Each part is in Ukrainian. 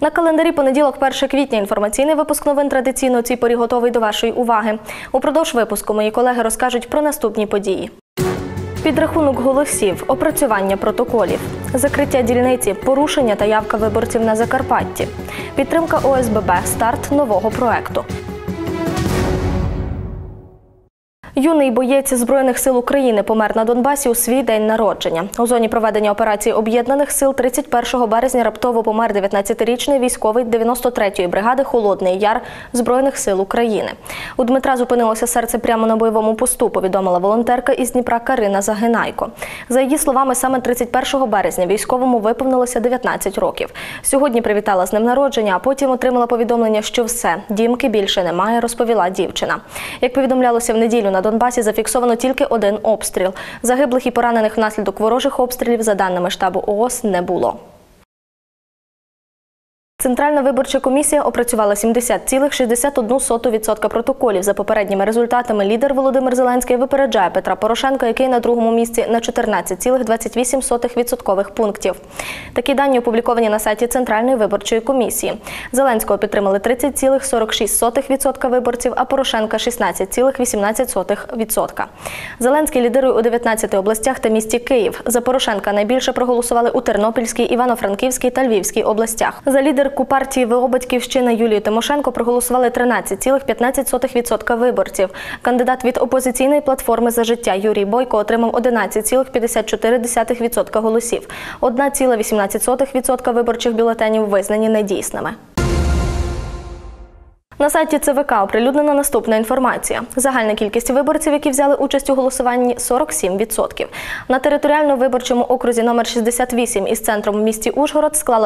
На календарі понеділок, 1 квітня. Інформаційний випуск новин традиційно у цій порі готовий до вашої уваги. Упродовж випуску мої колеги розкажуть про наступні події. Підрахунок голосів, опрацювання протоколів, закриття дільниці, порушення та явка виборців на Закарпатті, підтримка ОСББ, старт нового проекту. Юний боєць Збройних сил України помер на Донбасі у свій день народження. У зоні проведення операції Об'єднаних сил 31 березня раптово помер 19-річний військовий 93-ї бригади «Холодний Яр» Збройних сил України. У Дмитра зупинилося серце прямо на бойовому посту, повідомила волонтерка із Дніпра Карина Загинайко. За її словами, саме 31 березня військовому виповнилося 19 років. Сьогодні привітала з днем народження, а потім отримала повідомлення, що все, Дімки більше немає, розповіла дівчина. Як повідомлялося в неділю, на Донбасі зафіксовано тільки один обстріл. Загиблих і поранених внаслідок ворожих обстрілів, за даними штабу ООС, не було. Центральна виборча комісія опрацювала 70,61% протоколів. За попередніми результатами лідер Володимир Зеленський випереджає Петра Порошенка, який на другому місці на 14,28% пунктів. Такі дані опубліковані на сайті Центральної виборчої комісії. Зеленського підтримали 30,46% виборців, а Порошенка – 16,18%. Зеленський лідирує у 19 областях та місті Київ. За Порошенка найбільше проголосували у Тернопільській, Івано-Франківській та Львівській областях. За лідерку партії ВО «Батьківщина» Юлію Тимошенко проголосували 13,15% виборців. Кандидат від опозиційної платформи «За життя» Юрій Бойко отримав 11,54% голосів. 1,18% виборчих бюлетенів визнані недійсними. На сайті ЦВК оприлюднена наступна інформація. Загальна кількість виборців, які взяли участь у голосуванні – 47%. На територіально-виборчому окрузі номер 68 із центром в місті Ужгород склала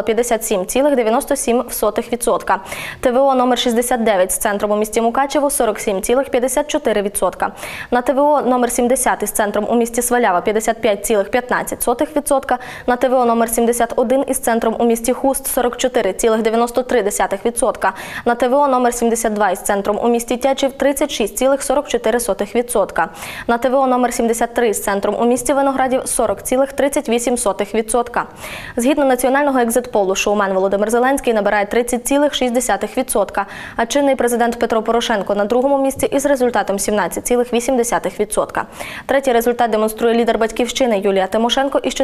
57,97%. ТВО номер 69 з центром у місті Мукачево – 47,54%. На ТВО номер 70 із центром у місті Свалява – 55,15%. На ТВО номер 71 із центром у місті Хуст – 44,93%. На ТВО номер 72 із центром у місті Тячів – 36,44%. На ТВО номер 73 з центром у місті Виноградів – 40,38%. Згідно національного екзит-полу, шоумен Володимир Зеленський набирає 30,6%, а чинний президент Петро Порошенко на другому місці із результатом 17,8%. Третій результат демонструє лідер «Батьківщини» Юлія Тимошенко із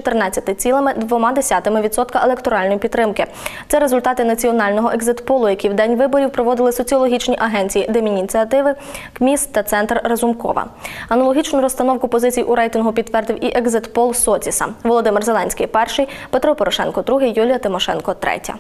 14,2% електоральної підтримки. Це результати національного екзит-полу, які в день виборів проводили соціологічні агенції «Демініціативи», КМІС та Центр Разумкова. Аналогічну розстановку позицій у рейтингу підтвердив і екзит-пол Соціса. Володимир Зеленський – перший, Петро Порошенко – другий, Юлія Тимошенко – третя.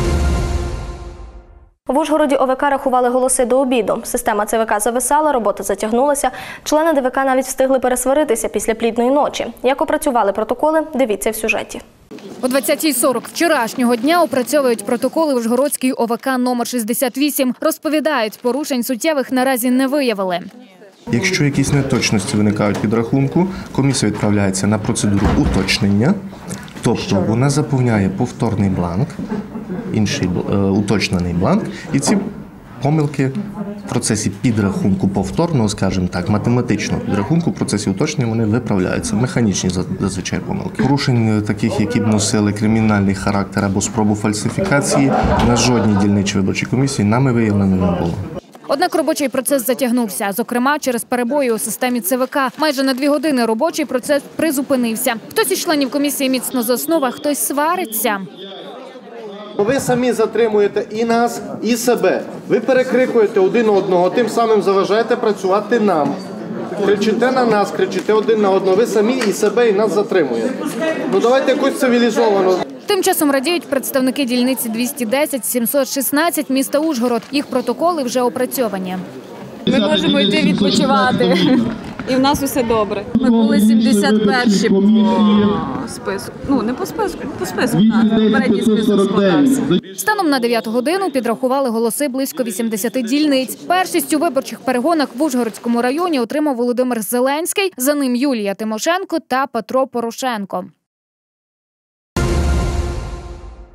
В Ужгороді ОВК рахували голоси до обіду. Система ЦВК зависала, робота затягнулася. Члени ДВК навіть встигли пересваритися після плідної ночі. Як опрацювали протоколи, дивіться в сюжеті. О 20:40 вчорашнього дня опрацьовують протоколи Ужгородської ОВК номер 68. Розповідають, порушень суттєвих наразі не виявили. Якщо якісь неточності виникають під рахунку, комісія відправляється на процедуру уточнення, тобто вона заповняє повторний бланк, інший уточнений бланк, і ці помилки в процесі підрахунку повторного, скажімо так, математичного підрахунку, в процесі уточнення вони виправляються. Механічні зазвичай помилки. Порушень таких, які б носили кримінальний характер або спробу фальсифікації, на жодній дільничій виборчій комісії нами виявлено не було. Однак робочий процес затягнувся, зокрема через перебої у системі ЦВК. Майже на 2 години робочий процес призупинився. Хтось із членів комісії міцно заснув, а хтось свариться. Ви самі затримуєте і нас, і себе. Ви перекрикуєте один одного, тим самим заважаєте працювати нам. Кричите на нас, кричите один на одного. Ви самі і себе, і нас затримуєте. Ну давайте якось цивілізовано. Тим часом радіють представники дільниці 210-716 міста Ужгород. Їх протоколи вже опрацьовані. Ми можемо йти відпочивати. І в нас усе добре. Ми були 71-ші по списку. Ну, не по списку, по списку. Попередній список складався. Станом на 9 годину підрахували голоси близько 80 дільниць. Першість у виборчих перегонах в Ужгородському районі отримав Володимир Зеленський, за ним Юлія Тимошенко та Петро Порошенко.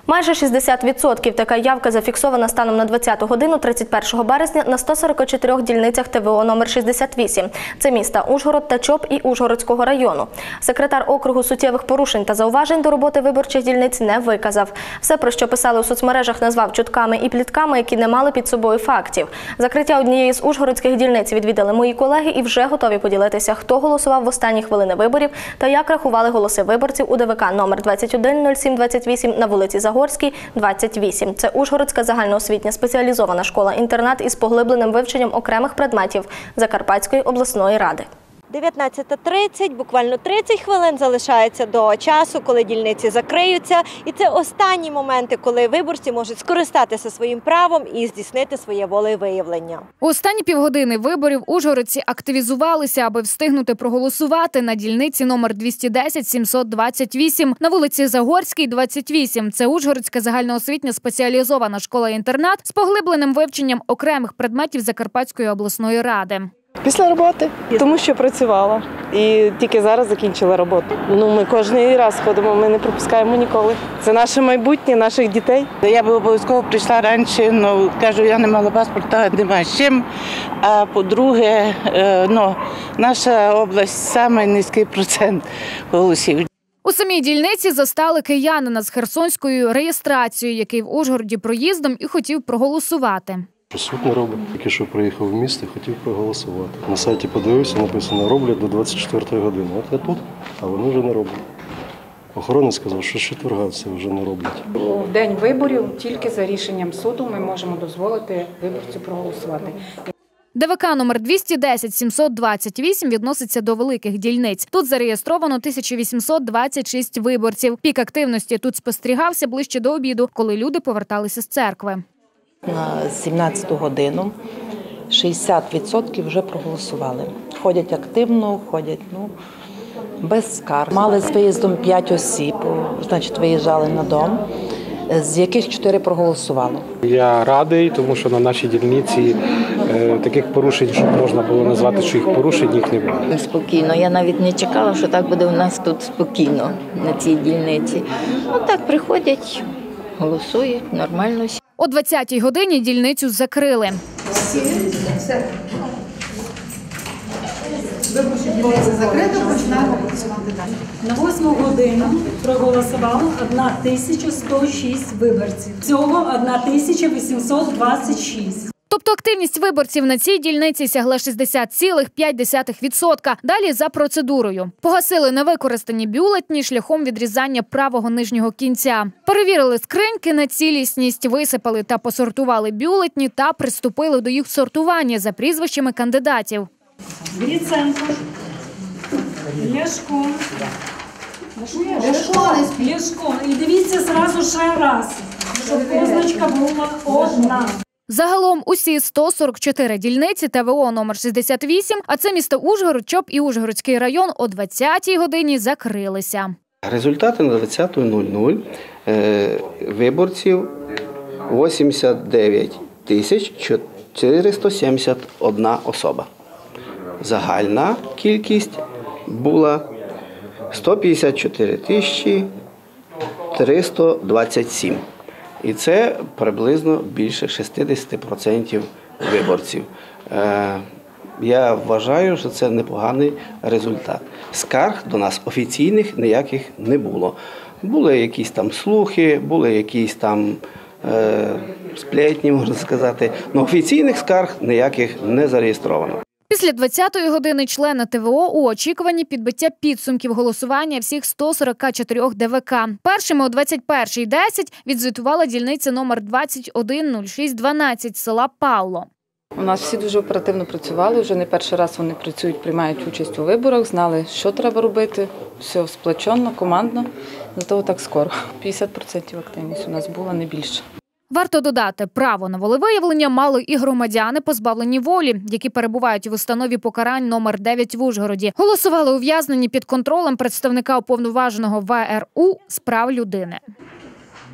Майже 60% така явка зафіксована станом на 20 годину 31 березня на 144 дільницях ТВО номер 68. Це міста Ужгород та Чоп і Ужгородського району. Секретар округу суттєвих порушень та зауважень до роботи виборчих дільниць не виказав. Все, про що писали у соцмережах, назвав чутками і плітками, які не мали під собою фактів. Закриття однієї з ужгородських дільниць відвідали мої колеги і вже готові поділитися, хто голосував в останні хвилини виборів та як рахували голоси виборців у ДВК номер 210728 на вулиці Загорській, 28. Це Ужгородська загальноосвітня спеціалізована школа-інтернат із поглибленим вивченням окремих предметів Закарпатської обласної ради. 19:30, буквально 30 хвилин залишається до часу, коли дільниці закриються. І це останні моменти, коли виборці можуть скористатися своїм правом і здійснити своє волевиявлення. У останні півгодини виборів ужгородці активізувалися, аби встигнути проголосувати на дільниці номер 210-728 на вулиці Загорській, 28. Це Ужгородська загальноосвітня спеціалізована школа-інтернат з поглибленим вивченням окремих предметів Закарпатської обласної ради. Після роботи, тому що працювала і тільки зараз закінчила роботу. Ми кожен раз ходимо, ми не пропускаємо ніколи. Це наше майбутнє, наших дітей. Я би обов'язково прийшла раніше, але кажу, я не мала паспорта, немає з чим. А по-друге, наша область – самий низький процент голосів. У самій дільниці застали киянина з херсонською реєстрацією, який в Ужгороді проїздом і хотів проголосувати. Суд не робить. Тільки що приїхав в місто і хотів проголосувати. На сайті подивився, написано, роблять до 24 години. От я тут, а вони вже не роблять. Охоронець сказав, що з четверга це вже не роблять. У день виборів тільки за рішенням суду ми можемо дозволити виборцю проголосувати. ДВК номер 210-728 відноситься до великих дільниць. Тут зареєстровано 1826 виборців. Пік активності тут спостерігався ближче до обіду, коли люди поверталися з церкви. На 17 годину 60% вже проголосували. Ходять активно, ходять без скарг. Мали з виїздом 5 осіб, значить виїжджали на дом, з яких 4 проголосували. Я радий, тому що на нашій дільниці таких порушень, щоб можна було назвати, що їх порушень, їх не було. Спокійно. Я навіть не чекала, що так буде у нас тут спокійно на цій дільниці. Так приходять, голосують, нормально. О 20-й годині дільницю закрили. Виборча дільниця закрита, починаємо працювати далі. На 8 годину проголосувало 1106 виборців. Всього 1826. Тобто активність виборців на цій дільниці сягла 60,5%. Далі за процедурою. Погасили невикористані бюлетні шляхом відрізання правого нижнього кінця. Перевірили скриньки на цілісність, висипали та посортували бюлетні та приступили до їх сортування за прізвищами кандидатів. Гриценко, Ляшко. Ляшко. І дивіться зразу ще раз, щоб позначка була одна. Загалом усі 144 дільниці ТВО номер 68, а це місто Ужгород, Чоп і Ужгородський район о 20-й годині закрилися. Результати на 20.00 виборців 89 471 особа. Загальна кількість була 154 327. І це приблизно більше 60% виборців. Я вважаю, що це непоганий результат. Скарг до нас офіційних ніяких не було. Були якісь там слухи, були якісь там сплетні, можна сказати. Але офіційних скарг ніяких не зареєстровано. Після 20-ї години члени ТВО у очікуванні підбиття підсумків голосування всіх 144 ДВК. Першими о 21:10 відзвітувала дільниця номер 210612 села Павло. У нас всі дуже оперативно працювали, вже не перший раз вони працюють, приймають участь у виборах, знали, що треба робити, все сплочено, командно, зато так скоро. 50% активність у нас була, не більше. Варто додати, право на волевиявлення мали і громадяни, позбавлені волі, які перебувають в установі покарань номер 9 в Ужгороді. Голосували ув'язнені під контролем представника уповноваженого ВРУ з прав людини.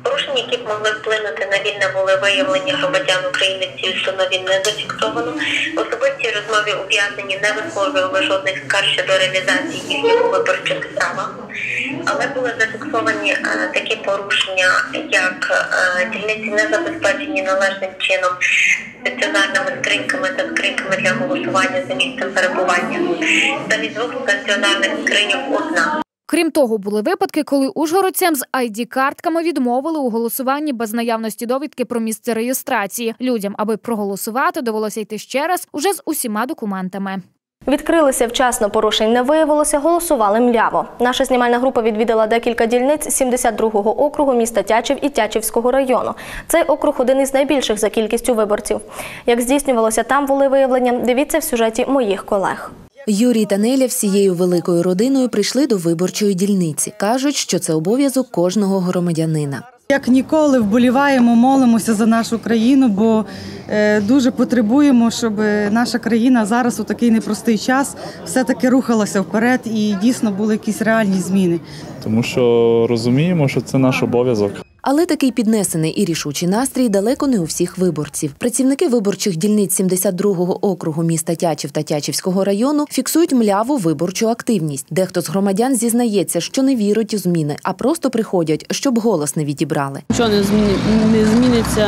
Порушень, які б могли вплинути на вільне волевиявлення громадян України в цій установі, не зафіксовано. В особистій розмові ув'язнені не висловлювали жодних скарг щодо реалізації їхнього виборчих права. Але були зафіксовані такі порушення, як дільниці не забезпечені належним чином стаціонарними скриньками та скриньками для голосування за місцем перебування. Замість 2 стаціонарних скриньок – 1. Крім того, були випадки, коли ужгородцям з ID-картками відмовили у голосуванні без наявності довідки про місце реєстрації. Людям, аби проголосувати, довелося йти ще раз уже з усіма документами. Відкрилися вчасно, порушень не виявилося, голосували мляво. Наша знімальна група відвідала декілька дільниць 72-го округу міста Тячів і Тячівського району. Цей округ – один із найбільших за кількістю виборців. Як здійснювалося там волевиявлення, дивіться в сюжеті моїх колег. Юрій та Неля всією великою родиною прийшли до виборчої дільниці. Кажуть, що це обов'язок кожного громадянина. Як ніколи вболіваємо, молимося за нашу країну, бо дуже потребуємо, щоб наша країна зараз у такий непростий час все-таки рухалася вперед і дійсно були якісь реальні зміни. Тому що розуміємо, що це наш обов'язок. Але такий піднесений і рішучий настрій далеко не у всіх виборців. Працівники виборчих дільниць 72-го округу міста Тячів та Тячівського району фіксують мляву виборчу активність. Дехто з громадян зізнається, що не вірить у зміни, а просто приходять, щоб голос не відібрали. Що не зміниться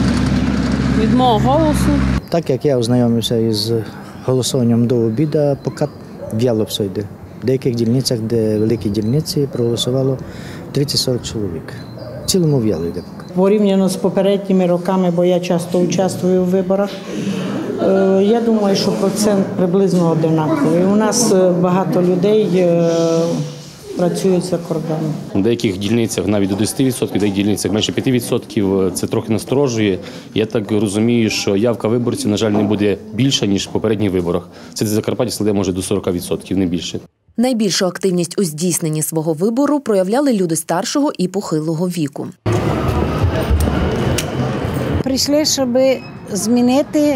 від мого голосу? Так як я ознайомився із голосуванням до обіду, поки в'яло все йде. В деяких дільницях, де великі дільниці, проголосувало 30-40 чоловік. В цілому в'яло йде. Порівняно з попередніми роками, бо я часто участвую в виборах, я думаю, що процент приблизно одинаковий. У нас багато людей працюють за кордоном. У деяких дільницях навіть до 10%, в деяких дільницях менше 5%. Це трохи насторожує. Я так розумію, що явка виборців, на жаль, не буде більша, ніж в попередніх виборах. Це Закарпаття складає, може, до 40%, не більше. Найбільшу активність у здійсненні свого вибору проявляли люди старшого і похилого віку. Прийшли, щоб змінити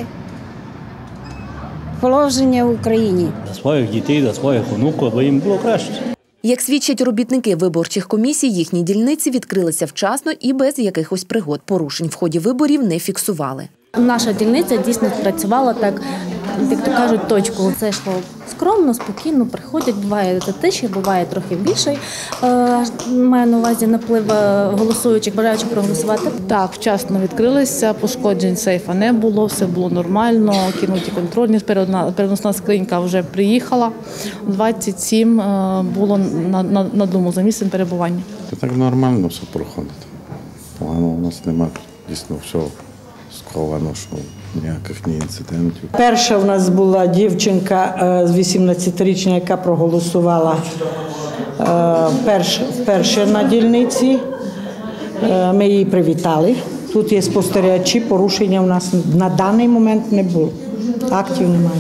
положення в Україні. Для своїх дітей, для своїх онуків, аби їм було краще. Як свідчать робітники виборчих комісій, їхні дільниці відкрилися вчасно і без якихось пригод. Порушень в ході виборів не фіксували. Наша дільниця дійсно працювала так, як то кажуть, точку. Це йшло скромно, спокійно, приходять, буває тиші, буває трохи більше. Маю на увазі наплив голосуючих, бажаючих проголосувати. Так, вчасно відкрилися, пошкоджень сейфа не було, все було нормально, кинуті контрольні, переносна скринька вже приїхала, 27 було на дому за місцем перебування. Це так нормально все проходить. Погано у нас немає дійсно всього сховано, що ніяких ні інцидентів. Перша у нас була дівчинка з 18-річна, яка проголосувала вперше на дільниці. Ми її привітали. Тут є спостерігачі, порушення у нас на даний момент не було. Актів немає.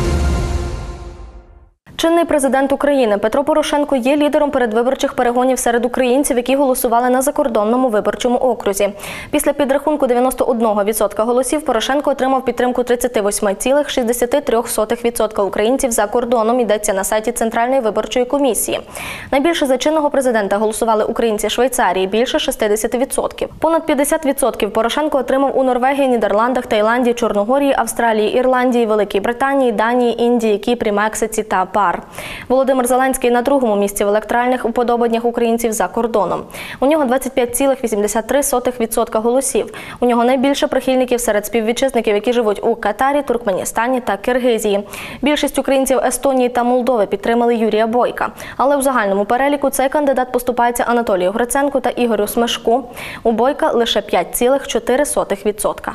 Чинний президент України Петро Порошенко є лідером передвиборчих перегонів серед українців, які голосували на закордонному виборчому окрузі. Після підрахунку 91% голосів Порошенко отримав підтримку 38,63% українців за кордоном, йдеться на сайті Центральної виборчої комісії. Найбільше за чинного президента голосували українці Швейцарії – більше 60%. Понад 50% Порошенко отримав у Норвегії, Нідерландах, Таїланді, Чорногорії, Австралії, Ірландії, Великій Британії, Данії, Індії, Кіпрі, Мексиці та ПАР. Володимир Зеленський на другому місці в електоральних уподобаннях українців за кордоном. У нього 25,83% голосів. У нього найбільше прихильників серед співвітчизників, які живуть у Катарі, Туркменістані та Киргизії. Більшість українців Естонії та Молдови підтримали Юрія Бойка. Але у загальному переліку цей кандидат поступається Анатолію Гриценку та Ігорю Смешку. У Бойка лише 5,4%.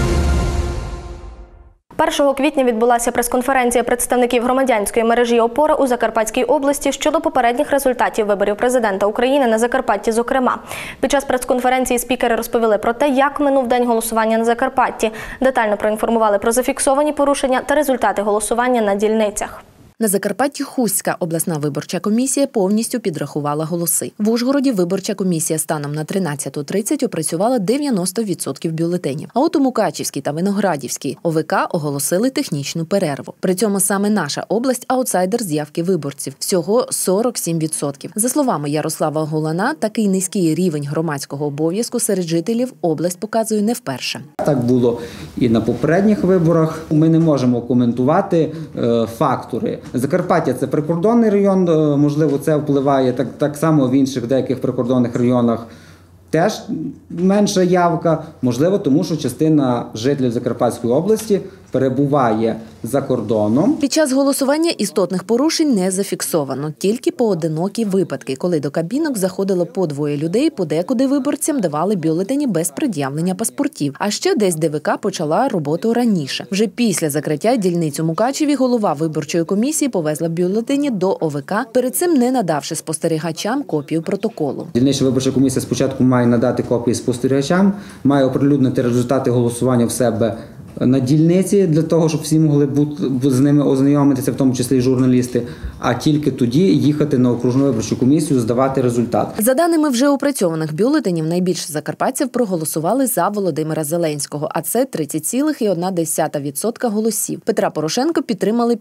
1 квітня відбулася прес-конференція представників громадянської мережі «Опора» у Закарпатській області щодо попередніх результатів виборів президента України на Закарпатті, зокрема. Під час прес-конференції спікери розповіли про те, як минув день голосування на Закарпатті, детально проінформували про зафіксовані порушення та результати голосування на дільницях. На Закарпатті Хустська обласна виборча комісія повністю підрахувала голоси. В Ужгороді виборча комісія станом на 13:30 опрацювала 90% бюлетенів. А от у Мукачівській та Виноградівській ОВК оголосили технічну перерву. При цьому саме наша область – аутсайдер з явки виборців – всього 47%. За словами Ярослава Гулана, такий низький рівень громадського обов'язку серед жителів область показує не вперше. Так було і на попередніх виборах. Ми не можемо коментувати фактори. Закарпаття – це прикордонний район, можливо, це впливає так само в інших деяких прикордонних районах. Теж менша явка, можливо, тому що частина жителів Закарпатської області перебуває за кордоном. Під час голосування істотних порушень не зафіксовано, тільки поодинокі випадки, коли до кабінок заходило по двоє людей, подекуди виборцям давали бюлетені без пред'явлення паспортів. А ще десь ДВК почала роботу раніше. Вже після закриття дільниць у Мукачеві голова виборчої комісії повезла бюлетені до ОВК, перед цим не надавши спостерігачам копію протоколу. Дільнична виборча комісія спочатку має надати копії спостерігачам, має оприлюднити результати голосування в себе на дільниці, для того, щоб всі могли з ними ознайомитися, в тому числі і журналісти, а тільки тоді їхати на окружну виборчу комісію, здавати результат. За даними вже опрацьованих бюлетенів, найбільше закарпатців проголосували за Володимира Зеленського, а це 30,1% голосів. Петра Порошенка підтримали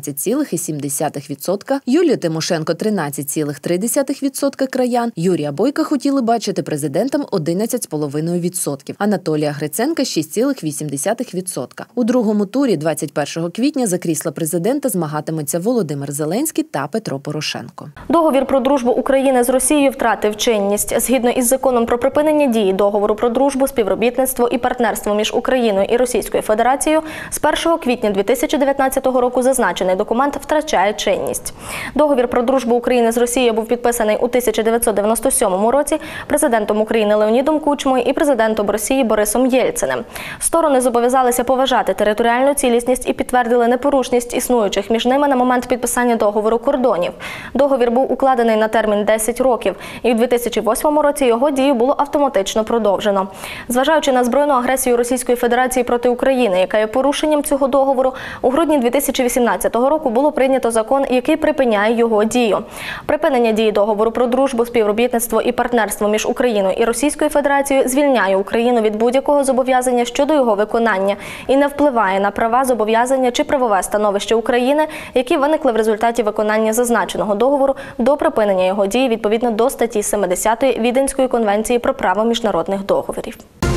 15,7%, Юлію Тимошенко – 13,3% краян, Юрія Бойка хотіли бачити президентом 11,5%, Анатолія Гриценка – 6,8%. У другому турі 21 квітня за крісло президента змагатимуться Володимир Зеленський та Петро Порошенко. Договір про дружбу України з Росією втратив чинність. Згідно із законом про припинення дії договору про дружбу, співробітництво і партнерство між Україною і Російською Федерацією, з 1 квітня 2019 року зазначений документ втрачає чинність. Договір про дружбу України з Росією був підписаний у 1997 році президентом України Леонідом Кучмою і президентом Росії Борисом Єльциним. Сторони зобов'язалися поважати територіальну цілісність і підтвердили непорушність існуючих між ними на момент підписання договору кордонів. Договір був укладений на термін 10 років, і у 2008 році його дію було автоматично продовжено. Зважаючи на збройну агресію Російської Федерації проти України, яка є порушенням цього договору, у грудні 2018 року було прийнято закон, який припиняє його дію. Припинення дії договору про дружбу, співробітництво і партнерство між Україною і Російською Федерацією звільняє Україну від будь-якого зобов'язання щодо його виконання і не впливає на права, зобов'язання чи правове становище України, які виникли в результаті виконання зазначеного договору до припинення його дії відповідно до статті 70 Віденської конвенції про право міжнародних договорів.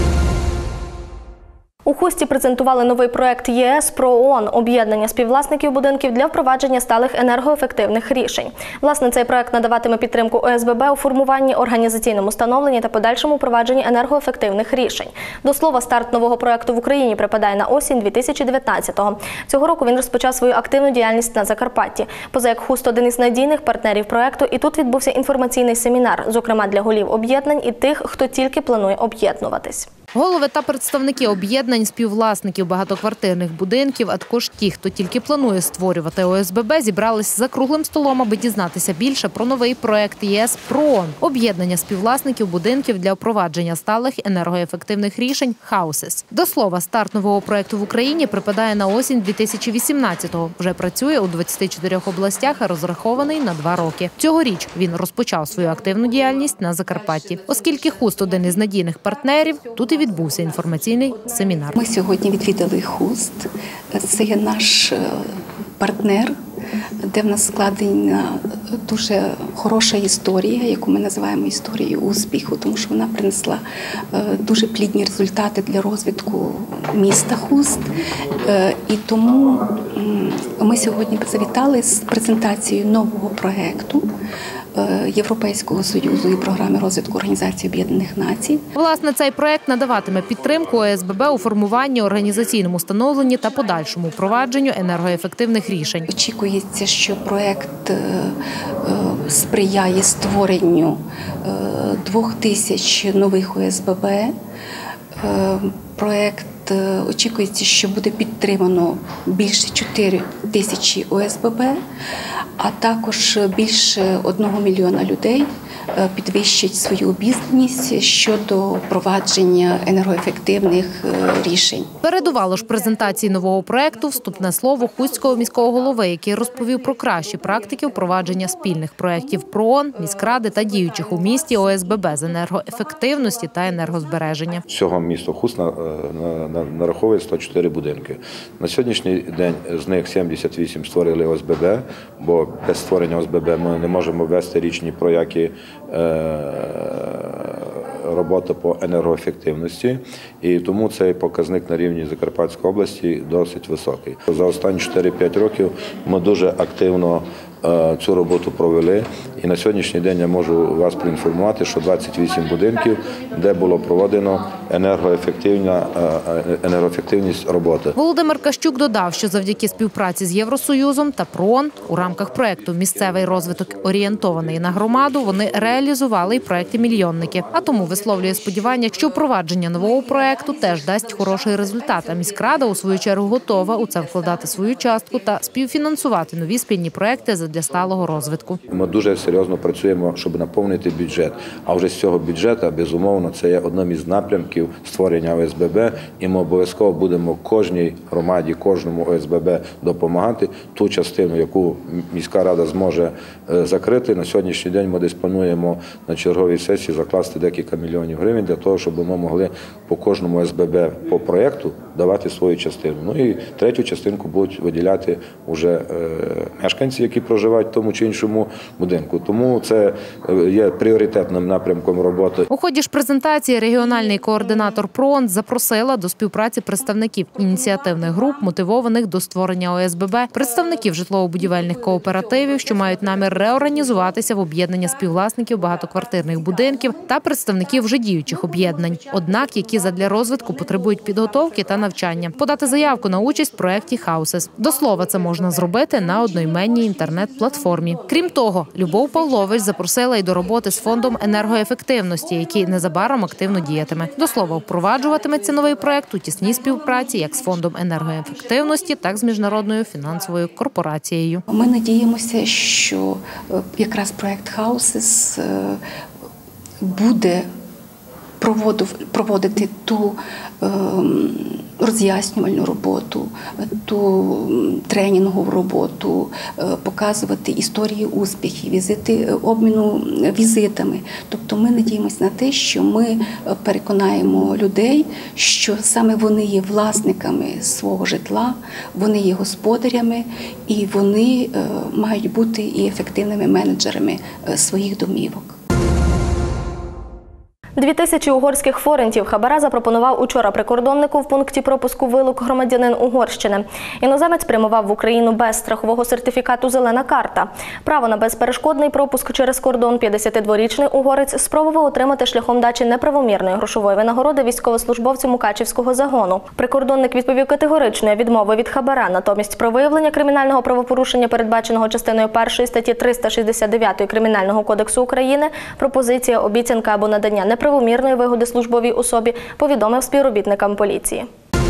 У Хусті презентували новий проект ЄС про ООН – об'єднання співвласників будинків для впровадження сталих енергоефективних рішень. Власне, цей проект надаватиме підтримку ОСББ у формуванні, організаційному становленні та подальшому впровадженні енергоефективних рішень. До слова, старт нового проекту в Україні припадає на осінь 2019-го. Цього року він розпочав свою активну діяльність на Закарпатті. Позаяк Хуст – один із надійних партнерів проекту, і тут відбувся інформаційний семінар, зокрема для голів об'єднань і тих, хто тільки планує об'єднуватись. Голови та представники об'єднань співвласників багатоквартирних будинків, а також ті, хто тільки планує створювати ОСББ, зібрались за круглим столом, аби дізнатися більше про новий проект ЄС про ООН – об'єднання співвласників будинків для впровадження сталих енергоефективних рішень «Houses». До слова, старт нового проекту в Україні припадає на осінь 2018-го. Вже працює у 24 областях, а розрахований на 2 роки. Цьогоріч він розпочав свою активну діяльність на Закарпатті. Оскільки Хуст – один із надійних партнерів, тут і відбувся інформаційний семінар. Ми сьогодні відвідали Хуст. Це є наш партнер, де в нас складена дуже хороша історія, яку ми називаємо історією успіху, тому що вона принесла дуже плідні результати для розвитку міста Хуст. І тому ми сьогодні завітали з презентацією нового проєкту Європейського Союзу і програми розвитку Організації Об'єднаних Націй. Власне, цей проект надаватиме підтримку ОСББ у формуванні, організаційному становленні та подальшому впровадженню енергоефективних рішень. Очікується, що проект сприяє створенню 2000 нових ОСББ. Проект очікується, що буде підтримано більше 4000 ОСББ, а також більше 1 мільйона людей підвищать свою обізнаність щодо впровадження енергоефективних рішень. Передувало ж презентації нового проекту вступне слово Хустського міського голови, який розповів про кращі практики впровадження спільних проєктів ПРООН, міськради та діючих у місті ОСББ з енергоефективності та енергозбереження. Всього місто Хуст нараховує 104 будинки. На сьогоднішній день з них 78 створили ОСББ, бо без створення ОСББ ми не можемо вести річні прояки роботи по енергоефективності, і тому цей показник на рівні Закарпатської області досить високий. За останні 4-5 років ми дуже активно цю роботу провели, і на сьогоднішній день я можу вас проінформувати, що 28 будинків, де було проведено енергоефективність роботи. Володимир Кащук додав, що завдяки співпраці з Євросоюзом та ПРООН у рамках проєкту «Місцевий розвиток орієнтований на громаду» вони реалізували і проєкти «Мільйонники». А тому висловлює сподівання, що впровадження нового проєкту теж дасть хороший результат, а міськрада у свою чергу готова у це вкладати свою частку та співфінансувати нові спільні проєкти для сталого розвитку. Ми дуже серйозно працюємо, щоб наповнити бюджет. А вже з цього бюджету, безумовно, це є одним із напрямків створення ОСББ, і ми обов'язково будемо кожній громаді, кожному ОСББ допомагати. Ту частину, яку міська рада зможе закрити, на сьогоднішній день ми десь плануємо на черговій сесії закласти декілька мільйонів гривень для того, щоб ми могли по кожному ОСББ по проєкту давати свою частину. Ну і третю частинку будуть виділяти вже мешканці, які проживають в тому чи іншому будинку. Тому це є пріоритетним напрямком роботи. У ході ж презентації регіональний координатор ПРООН запросила до співпраці представників ініціативних груп, мотивованих до створення ОСББ, представників житлово-будівельних кооперативів, що мають намір реорганізуватися в об'єднання співвласників багатоквартирних будинків та представників вже діючих об'єднань, однак які задля розвитку потребують підготовки та навчання. Подати заявку на участь в проєкті «Хаусес». До слова, це можна зробити на одноіменній інтернет-платформі. Крім того, Любов Павлович запросила й до роботи з фондом енергоефективності, який незабаром активно діятиме. До слова, впроваджуватиметься новий проєкт у тісній співпраці як з фондом енергоефективності, так і з міжнародною фінансовою корпорацією. Ми надіємося, що якраз проєкт «Хаусес» буде проводити ту роз'яснювальну роботу, ту тренінгову роботу, показувати історії успіхів, обміну візитами. Тобто ми надіємося на те, що ми переконаємо людей, що саме вони є власниками свого житла, вони є господарями і вони мають бути і ефективними менеджерами своїх домівок. 2000 угорських форинтів хабара запропонував учора прикордоннику в пункті пропуску Вилук громадянин Угорщини. Іноземець прямував в Україну без страхового сертифікату «Зелена карта». Право на безперешкодний пропуск через кордон 52-річний угорець спробував отримати шляхом дачі неправомірної грошової винагороди військовослужбовцю Мукачівського загону. Прикордонник відповів категоричною відмовою від хабара. Натомість про виявлення кримінального правопорушення, передбаченого частиною 1 статті 369 Кримінального кодексу України, пропозиція, обіцянка або надання неправомірної вигоди службовій особі, повідомив співробітникам поліції.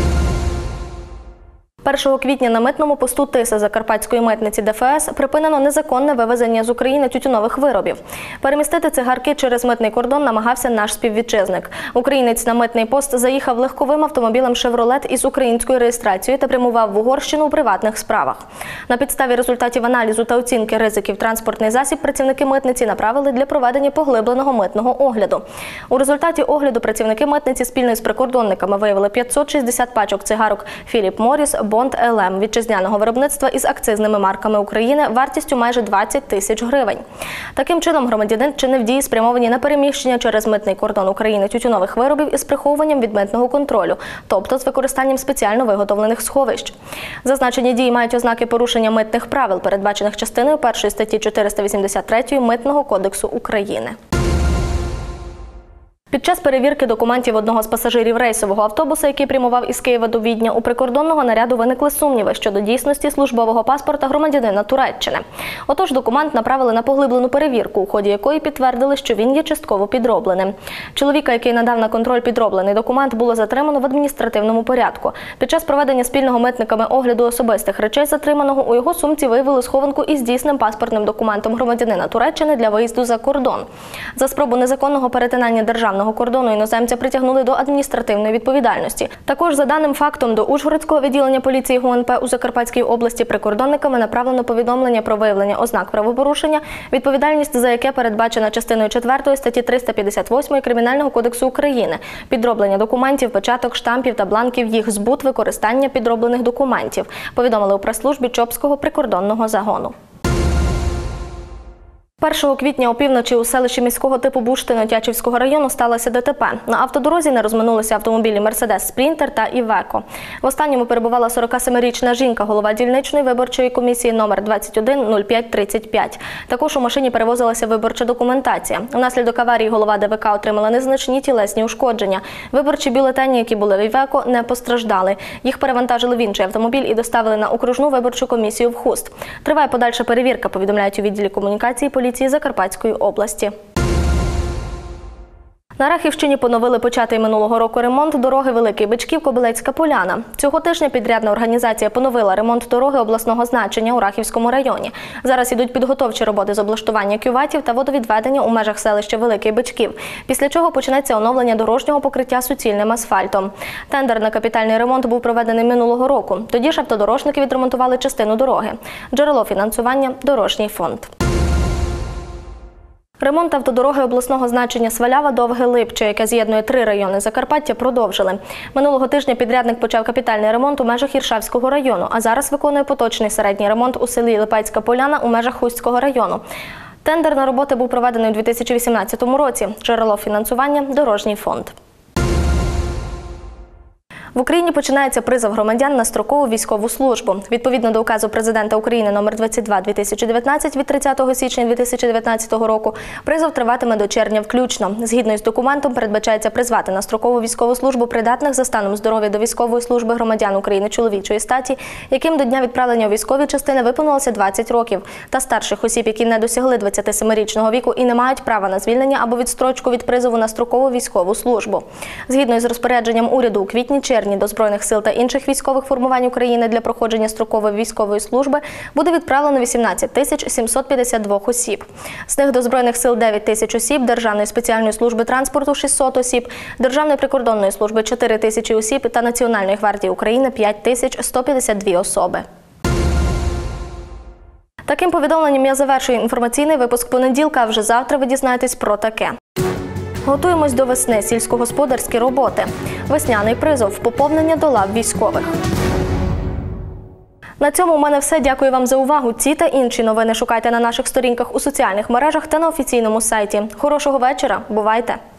1 квітня на митному посту Тиса Закарпатської митниці ДФС припинено незаконне вивезення з України тютюнових виробів. Перемістити цигарки через митний кордон намагався наш співвітчизник. Українець на митний пост заїхав легковим автомобілем «Шевролет» із українською реєстрацією та прямував в Угорщину у приватних справах. На підставі результатів аналізу та оцінки ризиків транспортний засіб працівники митниці направили для проведення поглибленого митного огляду. У результаті огляду працівники митниці спільно з прикордонниками виявили 560 пачок цигарок «Філіп Морріс», «Бонд ЛМ» вітчизняного виробництва із акцизними марками України вартістю майже 20 тисяч гривень. Таким чином, громадянин вчинив дії, спрямовані на переміщення через митний кордон України тютюнових виробів із приховуванням від митного контролю, тобто з використанням спеціально виготовлених сховищ. Зазначені дії мають ознаки порушення митних правил, передбачених частиною 1 статті 483 Митного кодексу України. Під час перевірки документів одного з пасажирів рейсового автобуса, який прямував із Києва до Відня, у прикордонного наряду виникли сумніви щодо дійсності службового паспорта громадянина Туреччини. Отож, документ направили на поглиблену перевірку, у ході якої підтвердили, що він є частково підробленим. Чоловіка, який надав на контроль підроблений документ, було затримано в адміністративному порядку. Під час проведення спільного митниками огляду особистих речей затриманого у його сумці виявили схованку із дійсним паспортним документом громадянина Туреччини для виїзду за кордон. За спробу незаконного перетинання державного кордону іноземця притягнули до адміністративної відповідальності. Також за даним фактом до Ужгородського відділення поліції ГУНП у Закарпатській області прикордонниками направлено повідомлення про виявлення ознак правопорушення, відповідальність за яке передбачена частиною 4 статті 358 Кримінального кодексу України, підроблення документів, печаток, штампів та бланків, їх збут, використання підроблених документів, повідомили у прес-службі Чопського прикордонного загону. 1 квітня опівночі у селищі міського типу Буштино Тячівського району сталося ДТП. На автодорозі не розминулися автомобілі «Мерседес Спрінтер» та «Івеко». В останньому перебувала 47-річна жінка, голова дільничної виборчої комісії номер 210535. Також у машині перевозилася виборча документація. Внаслідок аварії голова ДВК отримала незначні тілесні ушкодження. Виборчі бюлетені, які були в «Івеко», не постраждали. Їх перевантажили в інший автомобіль і доставили на окружну виборчу комісію в Хуст. Триває подальша перевірка, повідомляють у відділі комунікації поліції Закарпатської області. На Рахівщині поновили початий минулого року ремонт дороги Великий Бичків-Кобилецька Поляна. Цього тижня підрядна організація поновила ремонт дороги обласного значення у Рахівському районі. Зараз ідуть підготовчі роботи з облаштування кюветів та водовідведення у межах селища Великий Бичків, після чого почнеться оновлення дорожнього покриття суцільним асфальтом. Тендер на капітальний ремонт був проведений минулого року. Тоді ж автодорожники відремонтували частину дороги. Джерело фінансування – Дорожній фонд. Ремонт автодороги обласного значення Свалява-Довге-Липче, яка з'єднує 3 райони Закарпаття, продовжили. Минулого тижня підрядник почав капітальний ремонт у межах Іршавського району, а зараз виконує поточний середній ремонт у селі Липецька Поляна у межах Хустського району. Тендер на роботи був проведений у 2018 році. Джерело фінансування – Дорожній фонд. В Україні починається призов громадян на строкову військову службу. Відповідно до указу президента України номер 22/2019 від 30 січня 2019 року, призов триватиме до червня включно. Згідно із документом, передбачається призвати на строкову військову службу придатних за станом здоров'я до військової служби громадян України чоловічої статі, яким до дня відправлення у військові частини виповнилося 20 років, та старших осіб, які не досягли 27-річного віку і не мають права на звільнення або відстрочку від призову на строкову військову службу. Згідно із розпорядженням уряду у квітні-червні до Збройних сил та інших військових формувань України для проходження строкової військової служби буде відправлено 18 752 осіб. З них до Збройних сил 9 тисяч осіб, Державної спеціальної служби транспорту – 600 осіб, Державної прикордонної служби – 4 тисячі осіб та Національної гвардії України – 5 152 особи. Таким повідомленням я завершую інформаційний випуск понеділка, а вже завтра ви дізнаєтесь про таке. Готуємось до весни. Сільськогосподарські роботи. Весняний призов. Поповнення до лав військових. На цьому у мене все. Дякую вам за увагу. Ці та інші новини шукайте на наших сторінках у соціальних мережах та на офіційному сайті. Хорошого вечора. Бувайте!